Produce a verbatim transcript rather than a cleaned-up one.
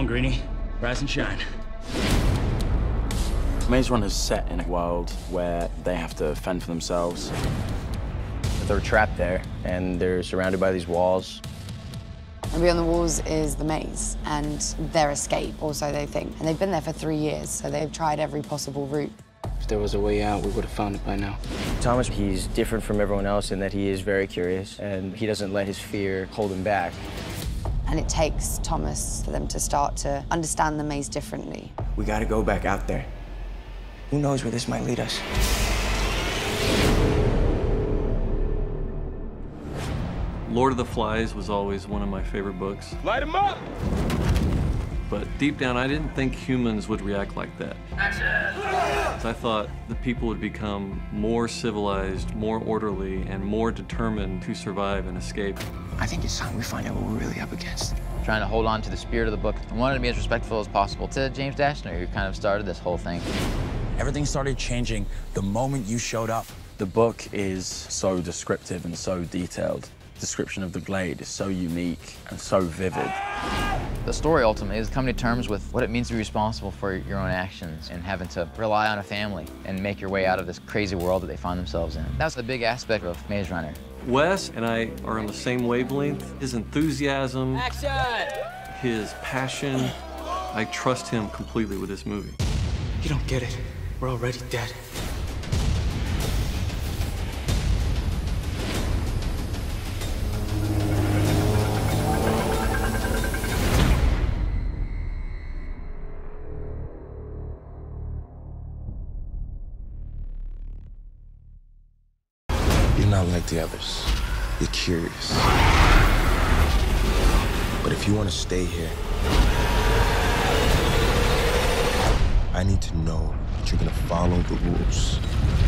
on, Greenie. Rise and shine. Maze Runner is set in a world where they have to fend for themselves. They're trapped there, and they're surrounded by these walls. And beyond the walls is the maze, and their escape, also, they think. And they've been there for three years, so they've tried every possible route. If there was a way out, we would have found it by now. Thomas, he's different from everyone else in that he is very curious, and he doesn't let his fear hold him back. And it takes Thomas for them to start to understand the maze differently. We gotta go back out there. Who knows where this might lead us? Lord of the Flies was always one of my favorite books. Light him up! But deep down, I didn't think humans would react like that. I thought the people would become more civilized, more orderly, and more determined to survive and escape. I think it's time we find out what we're really up against. Trying to hold on to the spirit of the book. I wanted to be as respectful as possible to James Dashner, who kind of started this whole thing. Everything started changing the moment you showed up. The book is so descriptive and so detailed. The description of the Glade is so unique and so vivid. The story ultimately is coming to terms with what it means to be responsible for your own actions and having to rely on a family and make your way out of this crazy world that they find themselves in. That's the big aspect of Maze Runner. Wes and I are on the same wavelength. His enthusiasm, Action! his passion, I trust him completely with this movie. You don't get it. We're already dead. You're not like the others. You're curious. But if you want to stay here, I need to know that you're gonna follow the rules.